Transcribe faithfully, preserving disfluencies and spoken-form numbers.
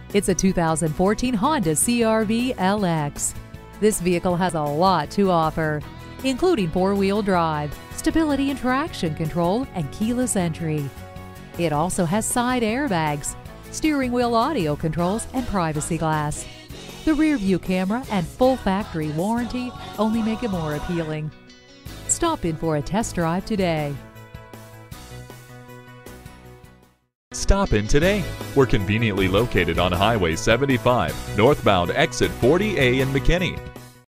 It's a two thousand fourteen Honda C R V L X. This vehicle has a lot to offer, including four-wheel drive, stability and traction control, and keyless entry. It also has side airbags, steering wheel audio controls, and privacy glass. The rear view camera and full factory warranty only make it more appealing. Stop in for a test drive today. Stop in today. We're conveniently located on Highway seventy-five, northbound exit forty A in McKinney.